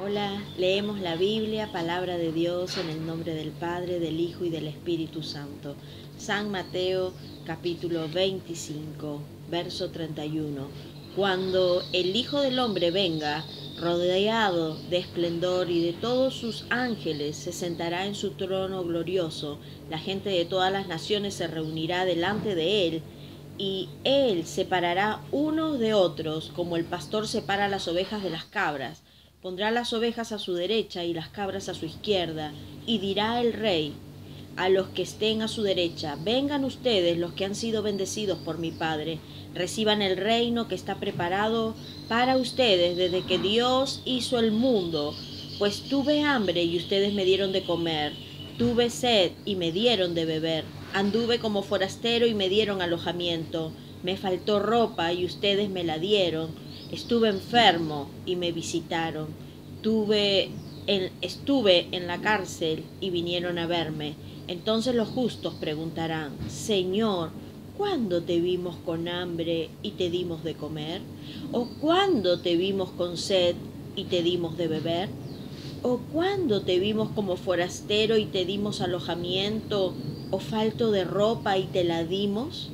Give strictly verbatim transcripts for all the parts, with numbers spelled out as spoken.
Hola, leemos la Biblia, palabra de Dios, en el nombre del Padre, del Hijo y del Espíritu Santo. San Mateo, capítulo veinticinco, verso treinta y uno. Cuando el Hijo del Hombre venga, rodeado de esplendor y de todos sus ángeles, se sentará en su trono glorioso. La gente de todas las naciones se reunirá delante de él, y él separará unos de otros, como el pastor separa las ovejas de las cabras. Pondrá las ovejas a su derecha y las cabras a su izquierda, y dirá el rey a los que estén a su derecha: vengan ustedes, los que han sido bendecidos por mi Padre, reciban el reino que está preparado para ustedes desde que Dios hizo el mundo. Pues tuve hambre y ustedes me dieron de comer, tuve sed y me dieron de beber, anduve como forastero y me dieron alojamiento, me faltó ropa y ustedes me la dieron, estuve enfermo y me visitaron, tuve en, estuve en la cárcel y vinieron a verme. Entonces los justos preguntarán: Señor, ¿cuándo te vimos con hambre y te dimos de comer? ¿O cuándo te vimos con sed y te dimos de beber? ¿O cuándo te vimos como forastero y te dimos alojamiento, o falto de ropa y te la dimos?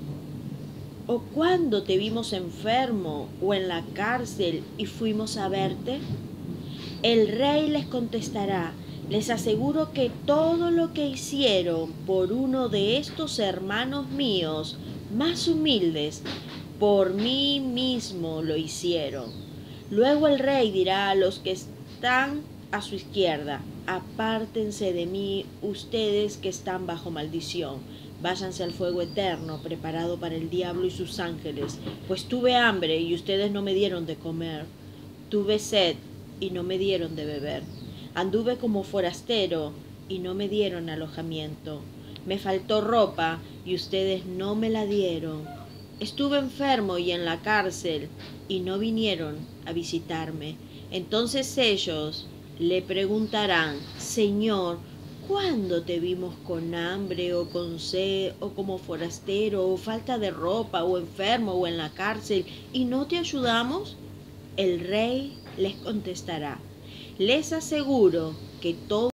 ¿O cuándo te vimos enfermo o en la cárcel y fuimos a verte? El rey les contestará: les aseguro que todo lo que hicieron por uno de estos hermanos míos más humildes, por mí mismo lo hicieron. Luego el rey dirá a los que están a su izquierda: apártense de mí, ustedes que están bajo maldición, váyanse al fuego eterno preparado para el diablo y sus ángeles, pues tuve hambre y ustedes no me dieron de comer, tuve sed y no me dieron de beber, anduve como forastero y no me dieron alojamiento, me faltó ropa y ustedes no me la dieron, estuve enfermo y en la cárcel y no vinieron a visitarme. Entonces ellos le preguntarán: Señor, ¿cuándo te vimos con hambre o con sed o como forastero o falta de ropa o enfermo o en la cárcel y no te ayudamos? El rey les contestará: les aseguro que todo